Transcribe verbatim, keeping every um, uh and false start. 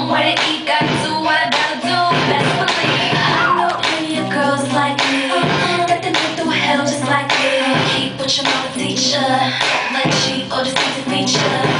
When to eat, gotta do what I gotta do. Best believe I know plenty of girls like me that they been through hell just like me. Keep what your mama teach ya. Let cheap or just easy feature.